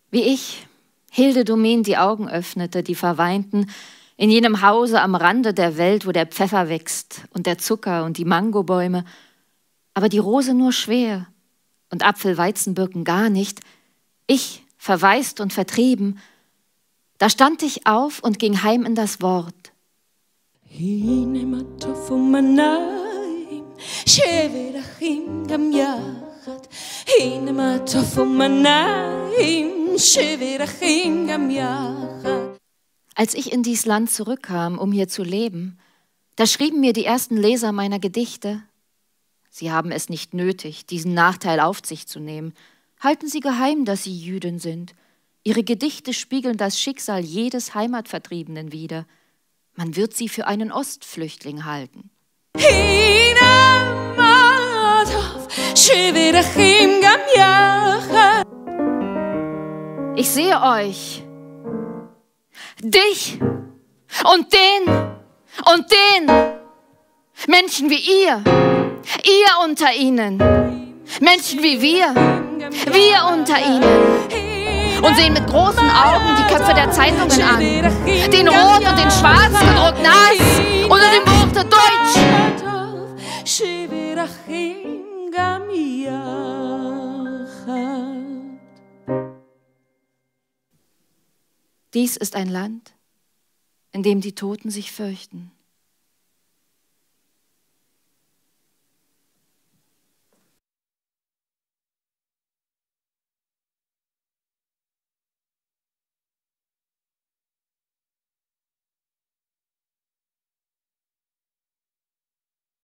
Wie ich, Hilde Domin, die Augen öffnete, die verweinten, in jenem Hause am Rande der Welt, wo der Pfeffer wächst und der Zucker und die Mangobäume, aber die Rose nur schwer und Apfel-Weizenbirken gar nicht, ich, verwaist und vertrieben, da stand ich auf und ging heim in das Wort. Als ich in dies Land zurückkam, um hier zu leben, da schrieben mir die ersten Leser meiner Gedichte: Sie haben es nicht nötig, diesen Nachteil auf sich zu nehmen. Halten Sie geheim, dass Sie Jüdin sind. Ihre Gedichte spiegeln das Schicksal jedes Heimatvertriebenen wider. Man wird sie für einen Ostflüchtling halten. Ich sehe euch, dich und den, Menschen wie ihr unter ihnen, Menschen wie wir unter ihnen. Und sehen mit großen Augen die Köpfe der Zeitungen an, den rot und den schwarz gedruckt nass unter dem Worte Deutsch. Dies ist ein Land, in dem die Toten sich fürchten.